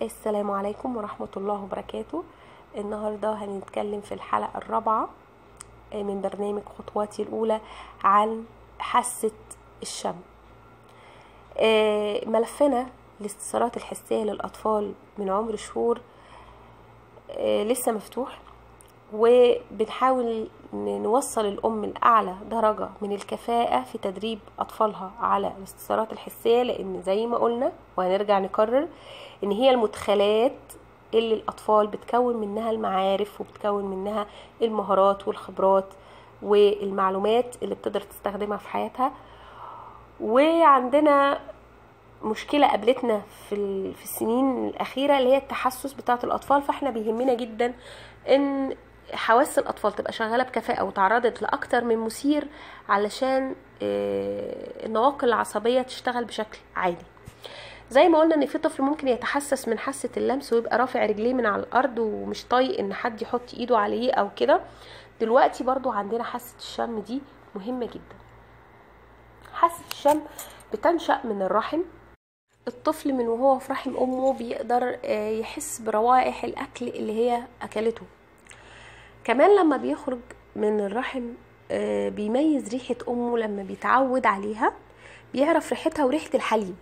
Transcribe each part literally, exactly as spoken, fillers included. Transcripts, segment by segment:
السلام عليكم ورحمة الله وبركاته. النهاردة هنتكلم في الحلقة الرابعة من برنامج خطواتي الأولى عن حاسة الشم. ملفنا الاستثارات الحسية للأطفال من عمر شهور لسه مفتوح، وبنحاول نوصل الأم لأعلى درجة من الكفاءة في تدريب أطفالها على الاستثارات الحسية، لأن زي ما قلنا وهنرجع نكرر إن هي المدخلات اللي الأطفال بتكون منها المعارف وبتكون منها المهارات والخبرات والمعلومات اللي بتقدر تستخدمها في حياتها. وعندنا مشكلة قابلتنا في في السنين الأخيرة اللي هي التحسس بتاعة الأطفال، فاحنا بيهمنا جدا إن حواس الأطفال تبقى شغالة بكفاءة وتعرضت لأكتر من مثير علشان النواقل العصبية تشتغل بشكل عادي. زي ما قلنا ان في طفل ممكن يتحسس من حاسة اللمس ويبقى رافع رجليه من على الأرض ومش طايق ان حد يحط ايده عليه او كده. دلوقتي برضو عندنا حاسة الشم دي مهمة جدا. حاسة الشم بتنشأ من الرحم. الطفل من وهو في رحم امه بيقدر يحس بروائح الاكل اللي هي اكلته. كمان لما بيخرج من الرحم بيميز ريحة امه، لما بيتعود عليها بيعرف ريحتها وريحة الحليب،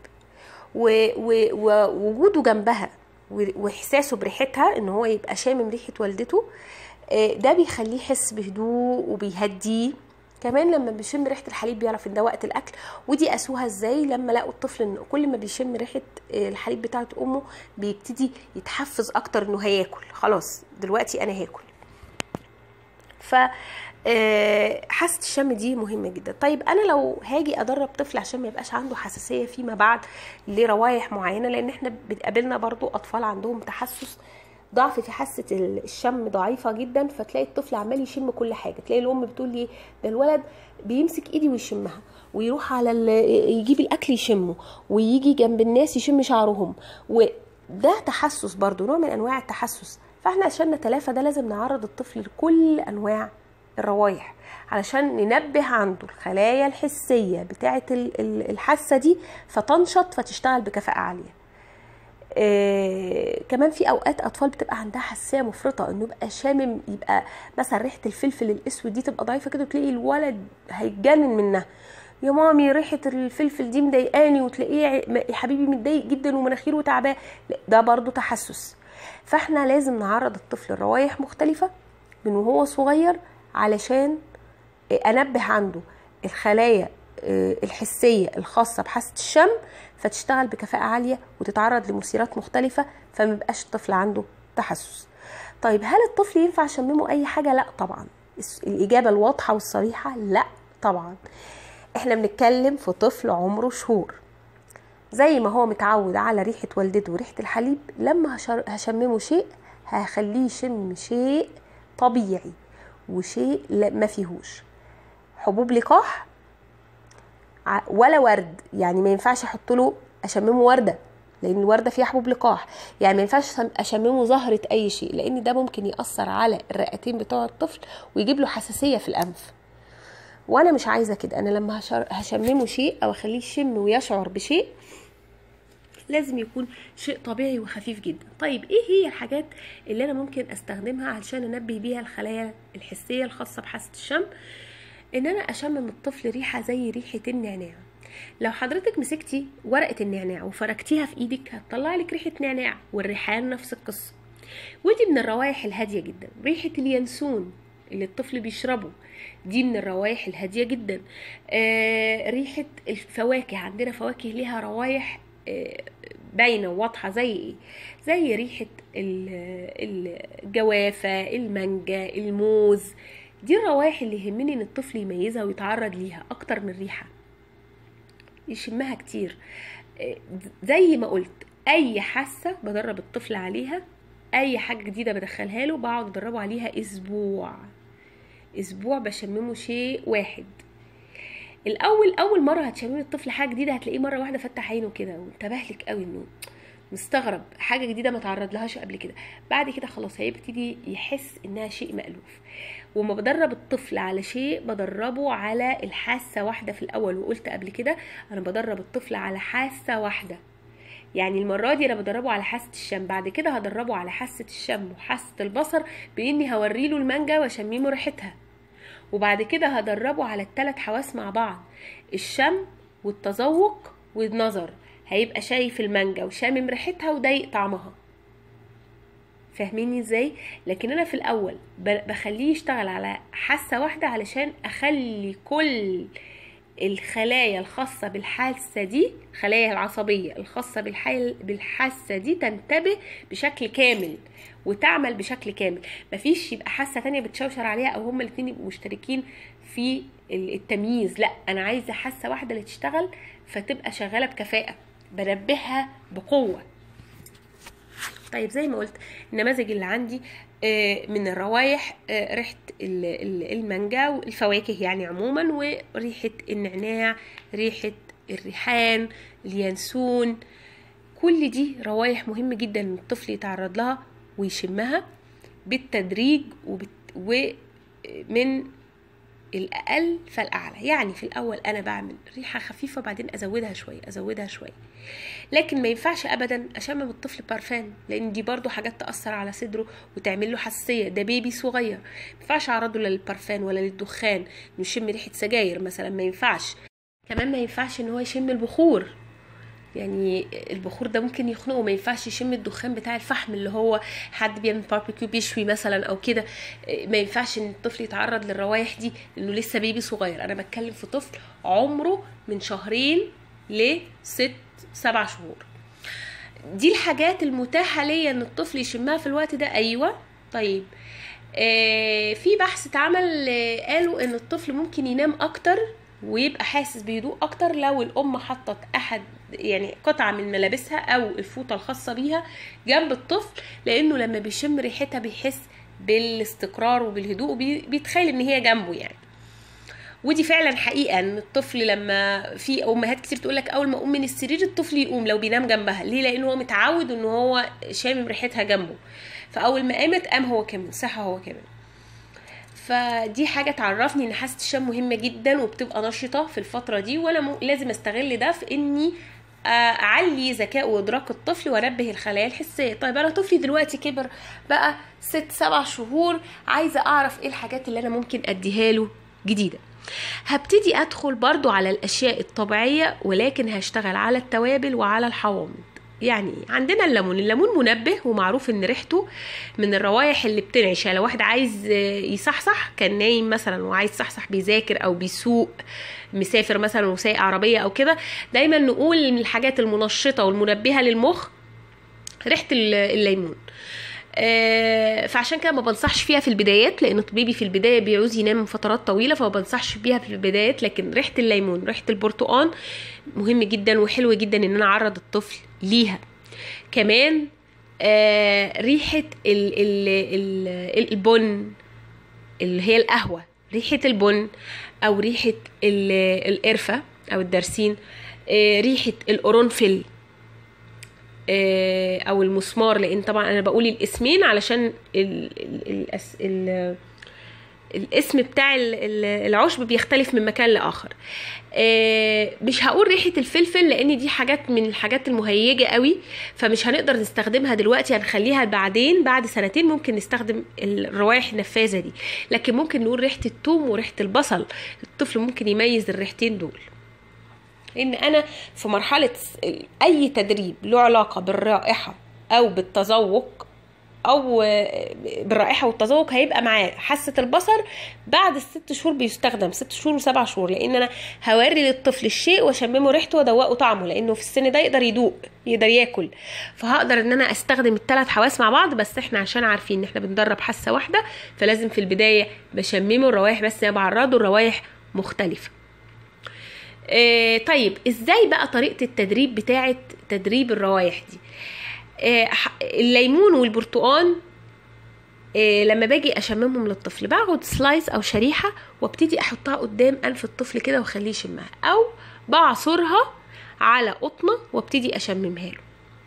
ووجوده جنبها واحساسه بريحتها ان هو يبقى شامم ريحة والدته، ده بيخليه يحس بهدوء وبيهديه. كمان لما بيشم ريحة الحليب بيعرف ان ده وقت الاكل. ودي قاسوها ازاي؟ لما لقوا الطفل ان كل ما بيشم ريحة الحليب بتاعه امه بيبتدي يتحفز اكتر انه هياكل. خلاص دلوقتي انا هاكل. ف حاسة الشم دي مهمة جدا. طيب انا لو هاجي ادرب طفل عشان ما يبقاش عنده حساسية فيما بعد لروايح معينة، لان احنا بتقابلنا برضو اطفال عندهم تحسس ضعف في حاسة الشم ضعيفة جدا، فتلاقي الطفل عمال يشم كل حاجة. تلاقي الام بتقول لي ده الولد بيمسك ايدي ويشمها، ويروح على يجيب الاكل يشمه، ويجي جنب الناس يشم شعرهم، وده تحسس برضو نوع من انواع التحسس. فاحنا عشان نتلافى ده لازم نعرض الطفل لكل انواع الروايح علشان ننبه عنده الخلايا الحسية بتاعة الحاسة دي فتنشط فتشتغل بكفاءة عالية. إيه كمان في اوقات اطفال بتبقى عندها حساسيه مفرطه، انه يبقى شامم، يبقى مثلا ريحه الفلفل الاسود دي تبقى ضعيفه كده، وتلاقي الولد هيتجنن منها. يا مامي ريحه الفلفل دي مضايقاني، وتلاقيه يا حبيبي متضايق جدا ومناخيره تعباه. ده برضو تحسس. فاحنا لازم نعرض الطفل لروايح مختلفه من وهو صغير علشان انبه عنده الخلايا الحسيه الخاصه بحاسه الشم فتشتغل بكفاءه عاليه وتتعرض لمثيرات مختلفه، فما يبقاش الطفل عنده تحسس. طيب هل الطفل ينفع شممه اي حاجه؟ لا طبعا. الاجابه الواضحه والصريحه لا طبعا. احنا بنتكلم في طفل عمره شهور، زي ما هو متعود على ريحه والدته وريحه الحليب، لما هشممه شيء هخليه يشم شيء طبيعي وشيء ما فيهوش حبوب لقاح ولا ورد. يعني ما ينفعش احط له اشممه ورده، لان الورده فيها حبوب لقاح. يعني ما ينفعش اشممه زهره اي شيء، لان ده ممكن ياثر على الرئتين بتوع الطفل ويجيب له حساسيه في الانف، وانا مش عايزه كده. انا لما هشممه شيء او اخليه يشم ويشعر بشيء لازم يكون شيء طبيعي وخفيف جدا. طيب ايه هي الحاجات اللي انا ممكن استخدمها علشان انبه بيها الخلايا الحسيه الخاصه بحاسه الشم؟ ان انا اشمم الطفل ريحه زي ريحه النعناع. لو حضرتك مسكتي ورقه النعناع وفركتيها في ايدك هتطلع لك ريحه نعناع، والريحان نفس القصه. ودي من الروائح الهاديه جدا. ريحه اليانسون اللي الطفل بيشربه دي من الروائح الهاديه جدا. آه ريحه الفواكه، عندنا فواكه ليها روائح آه باينه وواضحه، زي ايه؟ زي ريحه الجوافه، المانجا، الموز. دي الروائح اللي يهمني ان الطفل يميزها ويتعرض ليها اكتر من ريحه، يشمها كتير. زي ما قلت اي حاسه بدرب الطفل عليها، اي حاجه جديده بدخلها له بقعد ادربه عليها اسبوع اسبوع بشممه شيء واحد. الاول اول مره هتشممي الطفل حاجه جديده هتلاقيه مره واحده فتح عينه كده وانتبه لك قوي، انه مستغرب حاجه جديده ما تعرض لهاش قبل كده. بعد كده خلاص هيبتدي يحس انها شيء مألوف. وما بدرب الطفل على شيء بدربه على الحاسه واحده في الاول، وقلت قبل كده انا بدرب الطفل على حاسه واحده. يعني المرة دي انا بدربه على حاسة الشم، بعد كده هدربه على حاسة الشم وحاسة البصر باني هوريله المانجا واشممه ريحتها، وبعد كده هدربه على الثلاث حواس مع بعض، الشم والتذوق والنظر، هيبقى شايف المانجا وشامم ريحتها ودايق طعمها. فاهميني ازاي؟ لكن انا في الاول بخليه يشتغل على حاسة واحدة علشان اخلي كل الخلايا الخاصة بالحاسة دي، خلايا العصبية الخاصة بالحاسة دي تنتبه بشكل كامل وتعمل بشكل كامل. مفيش يبقى حاسة تانية بتشوشر عليها او هما الاتنين يبقوا مشتركين في التمييز، لا انا عايزة حاسة واحدة اللي تشتغل فتبقى شغالة بكفاءة، بنبهها بقوة. طيب زي ما قلت النماذج اللي عندي من الروايح ريحة المانجا والفواكه يعني عموما، وريحة النعناع، ريحة الريحان، اليانسون، كل دي روايح مهم جدا ان الطفل يتعرض لها ويشمها بالتدريج ومن الأقل فالأعلى. يعني في الأول أنا بعمل ريحة خفيفة بعدين أزودها شوية أزودها شوية، لكن ما ينفعش أبدا أشمم الطفل بارفان، لأن دي برضو حاجات تأثر على صدره وتعمل له حساسية، ده بيبي صغير. ما ينفعش أعرضه لا للبارفان ولا للدخان، يشم ريحة سجاير مثلا ما ينفعش. كمان ما ينفعش إن هو يشم البخور، يعني البخور ده ممكن يخنقه، ما ينفعش يشم الدخان بتاع الفحم اللي هو حد بيعمل باربيكيو بيشوي مثلا او كده، ما ينفعش ان الطفل يتعرض للروايح دي لانه لسه بيبي صغير. انا بتكلم في طفل عمره من شهرين لست سبع شهور. دي الحاجات المتاحة ليا ان الطفل يشمها في الوقت ده. ايوه طيب آه في بحث اتعمل آه قالوا ان الطفل ممكن ينام اكتر ويبقى حاسس بهدوء اكتر لو الام حطت احد يعني قطعه من ملابسها او الفوطه الخاصه بيها جنب الطفل، لانه لما بيشم ريحتها بيحس بالاستقرار وبالهدوء وبيتخيل ان هي جنبه يعني. ودي فعلا حقيقه ان الطفل لما في امهات كتير تقول لك اول ما اقوم من السرير الطفل يقوم لو بينام جنبها، ليه؟ لانه هو متعود ان هو شامم ريحتها جنبه، فاول ما قامت قام هو كمان صحى هو كمان. فدي حاجه تعرفني ان حاسه الشم مهمه جدا وبتبقى نشطه في الفتره دي، وانا لازم استغل ده في اني اعلي ذكاء وادراك الطفل وانبه الخلايا الحسيه. طيب انا طفلي دلوقتي كبر بقى ست سبع شهور، عايزه اعرف ايه الحاجات اللي انا ممكن اديها له جديده. هبتدي ادخل برضو على الاشياء الطبيعيه، ولكن هشتغل على التوابل وعلى الحوامض. يعني عندنا الليمون، الليمون منبه ومعروف ان ريحته من الروايح اللي بتنعش. لو واحد عايز يصحصح كان نايم مثلا وعايز يصحصح بيذاكر او بيسوق مسافر مثلا وسايق عربيه او كده، دايما نقول من الحاجات المنشطه والمنبهه للمخ ريحه الليمون. آه فعشان كده ما بنصحش فيها في البدايات، لان البيبي في البدايه بيعوز ينام فترات طويله، فما بنصحش بيها في البدايات. لكن ريحه الليمون ريحه البرتقال مهم جدا وحلو جدا ان انا اعرض الطفل ليها. كمان آه ريحه ال ال ال البن اللي هي القهوه، ريحه البن او ريحه القرفه او الدرسين، آه ريحه القرنفل او المسمار، لان طبعا انا بقول الاسمين علشان ال ال ال الاسم بتاع العشب بيختلف من مكان لاخر. مش هقول ريحه الفلفل لان دي حاجات من الحاجات المهيجه قوي، فمش هنقدر نستخدمها دلوقتي، هنخليها بعدين بعد سنتين ممكن نستخدم الروائح النفاذه دي. لكن ممكن نقول ريحه الثوم وريحه البصل، الطفل ممكن يميز الريحتين دول. ان انا في مرحله اي تدريب له علاقه بالرائحه او بالتذوق او بالرائحه والتذوق هيبقى معاه حاسه البصر بعد الست شهور، بيستخدم ست شهور وسبع شهور، لان انا هوري للطفل الشيء واشممه ريحته وادوقه طعمه، لانه في السن ده يقدر يدوق يقدر ياكل، فهقدر ان انا استخدم الثلاث حواس مع بعض. بس احنا عشان عارفين ان احنا بندرب حاسه واحده، فلازم في البدايه بشممه الروائح بس، انا بعرضه الروائح مختلفه. آه طيب ازاي بقى طريقه التدريب بتاعه تدريب الروائح دي؟ آه الليمون والبرتقال آه لما باجي اشممهم للطفل باخد سلايس او شريحه وابتدي احطها قدام انف الطفل كده واخليه يشمها، او بعصرها على قطنه وابتدي اشممها له.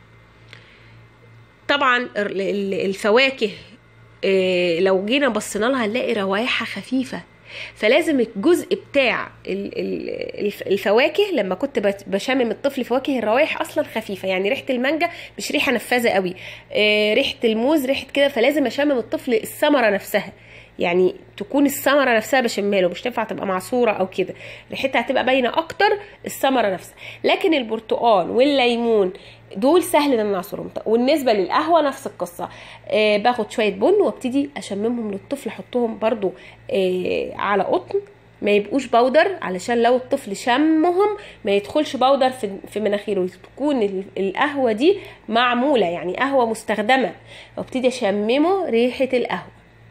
طبعا الفواكه آه لو جينا بصينا لها هنلاقي روايحها خفيفه، فلازم الجزء بتاع الفواكه، لما كنت بشمم الطفل فواكه، الروائح اصلا خفيفه، يعني ريحه المانجا مش ريحه نفاذه قوي، ريحه الموز ريحه كده، فلازم اشمم الطفل الثمره نفسها، يعني تكون الثمره نفسها بشمها له، مش تنفع تبقى معصوره او كده، ريحتها هتبقى باينه اكتر الثمره نفسها. لكن البرتقال والليمون دول سهل ان انا اعصرهم. والنسبه للقهوه نفس القصه، آه باخد شويه بن وابتدي اشممهم للطفل، احطهم برضو آه على قطن، ما يبقوش بودر، علشان لو الطفل شمهم ما يدخلش بودر في في مناخيره، تكون القهوه دي معموله يعني قهوه مستخدمه، وابتدي اشممه ريحه القهوه،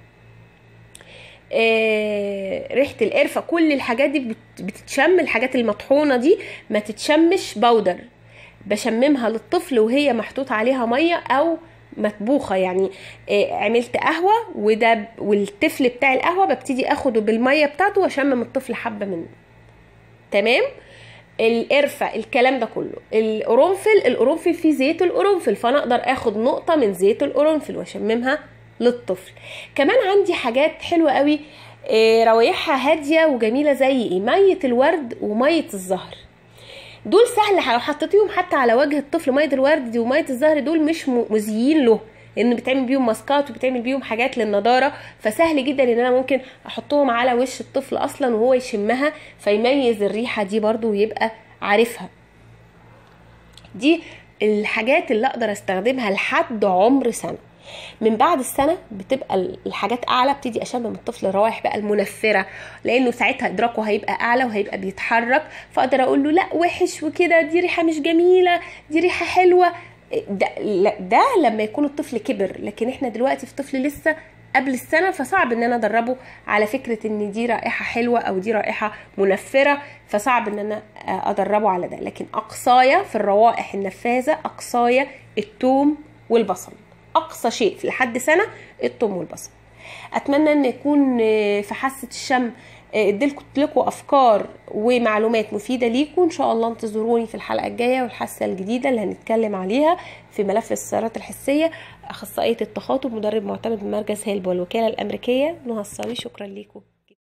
آه ريحه القرفه، كل الحاجات دي بتتشم، الحاجات المطحونه دي ما تتشمش بودر، بشممها للطفل وهي محطوط عليها ميه او مطبوخه، يعني آه عملت قهوه وده والتفل بتاع القهوه ببتدي اخده بالميه بتاعته واشمم الطفل حبه منه. تمام. القرفه الكلام ده كله. القرنفل، القرنفل فيه زيت القرنفل، فانا اقدر اخد نقطه من زيت القرنفل واشممها للطفل. كمان عندي حاجات حلوه قوي آه روايحها هاديه وجميله، زي ايه؟ ميه الورد وميه الزهر، دول سهل لو حطيتيهم حتى على وجه الطفل. ميه الورد دي وميه الزهر دول مش مؤذيين له، لان بتعمل بيهم ماسكات وبتعمل بيهم حاجات للنضاره، فسهل جدا ان انا ممكن احطهم على وش الطفل اصلا وهو يشمها فيميز الريحه دي برضو ويبقى عارفها. دي الحاجات اللي اقدر استخدمها لحد عمر سنه. من بعد السنه بتبقى الحاجات اعلى، ابتدي اشمم الطفل الروائح بقى المنفره، لانه ساعتها ادراكه هيبقى اعلى وهيبقى بيتحرك، فاقدر اقول له لا وحش وكده، دي ريحه مش جميله، دي ريحه حلوه. ده, ده لما يكون الطفل كبر، لكن احنا دلوقتي في طفل لسه قبل السنه، فصعب ان انا ادربه على فكره ان دي رائحه حلوه او دي رائحه منفره، فصعب ان انا ادربه على ده. لكن اقصايا في الروائح النفاذه اقصايا الثوم والبصل، اقصى شيء في لحد سنه الثوم والبصل. اتمنى ان يكون في حاسه الشم اديت لكم افكار ومعلومات مفيده ليكم. ان شاء الله انتظروني في الحلقه الجايه والحاسه الجديده اللي هنتكلم عليها في ملف السيارات الحسيه. اخصائيه التخاطب، مدرب معتمد بمركز هيلب والوكاله الامريكيه، نهى الصاوي. شكرا ليكم.